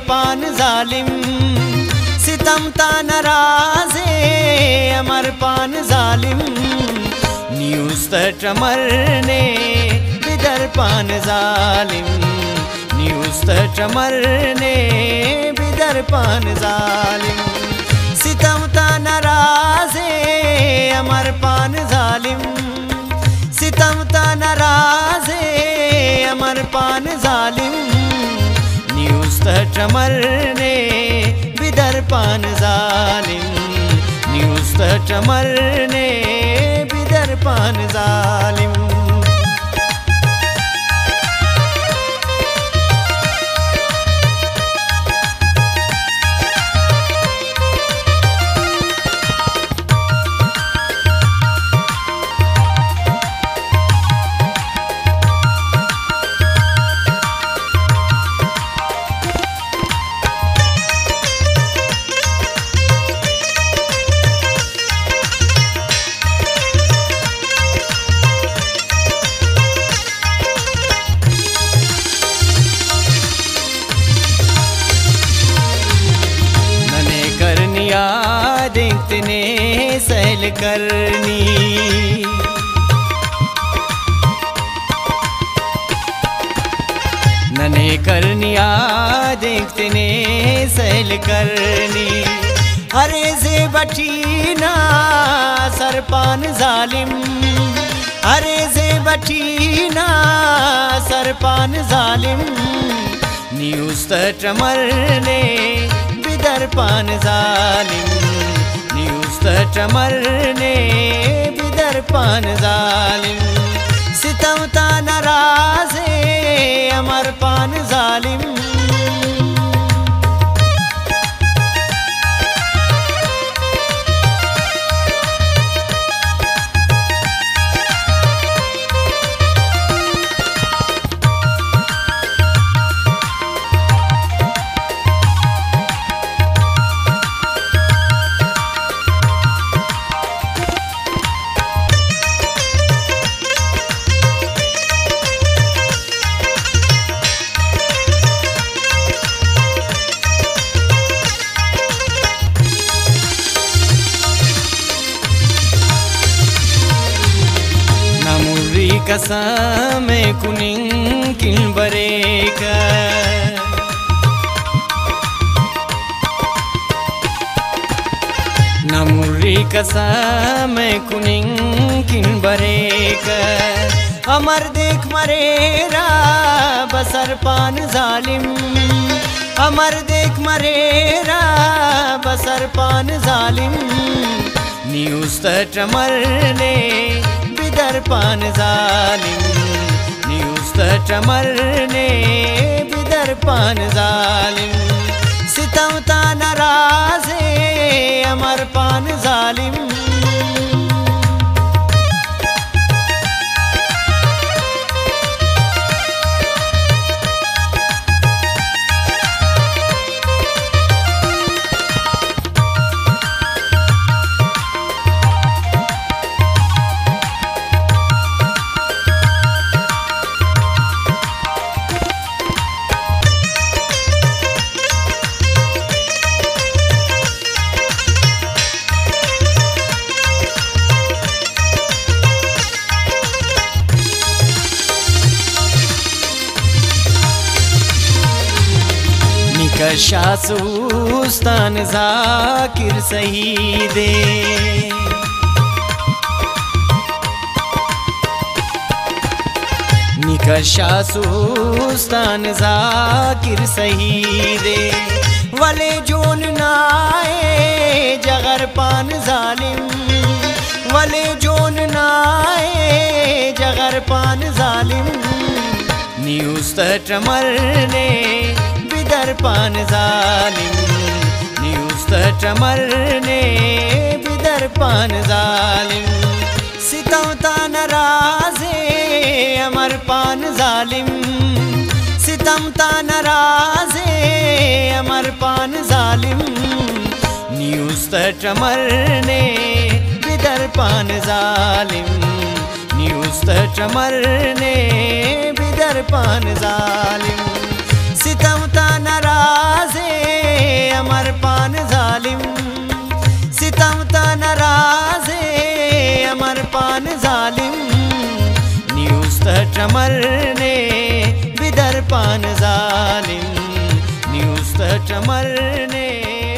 पान जालिम सितम ता नाराज़े अमर पान जालिम न्यूज़ टमरने बिदर पान जालिम न्यूज़ टमरने बिदर पान जालिम सितम ता नाराज़े अमर पान जालिम सितम ता नाराज़े अमर पान जालिम न्यूज़ टमरने बिदर पान जालिम न्यूज़ टमरने बिदर पान जालिम देखतने सहल करनी नने करनिया देखतने सहल करनी हरे से बटीना सरपान जालिम हरे से बटीना सरपान जालिम न्यूज़ टमरने बिदर पान जालिम न्यूज़ टमरने बिदर पान जालिम सितम ता नाराज़े अमर पान जालिम कसम कुनिंग किन बरेका नमुरी कसम कुनिंग किन बरेका अमर देख मरेरा बसर पान जालिम अमर देख मरेरा बसर पान जालिम न्यूज़ टमरने बिदर पान जालिम न्यूज़ टमरने बिदर पान जालिम सितम ता नाराज़े अमर पान जालिम शासूस्तान जाकिर शहीदे शासूस्तान जाकिर शहीदे वाले जोन नाए जगर पान जालिम वाले जोन नाए जगर पान जालिम न्यूज़ टमरने बिदर पान जालिम न्यूज़ टमरने बिदर पान जालिम सितम ता नाराज़े अमर पान जालिम सितम ता नाराज़े अमर पान जालिम न्यूज़ टमरने बिदर पान जालिम न्यूज़ टमरने बिदर पान जालिम सितम ता नाराज़े चमरने बिदर पान जालिम न्यूज़ चमरने